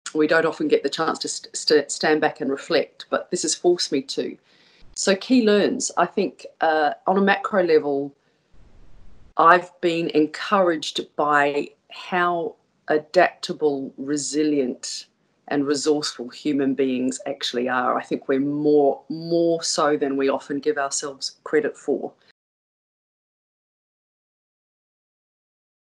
We don't often get the chance to stand back and reflect, but this has forced me to. So key learns, I think on a macro level, I've been encouraged by how adaptable, resilient, and resourceful human beings actually are. I think we're more so than we often give ourselves credit for.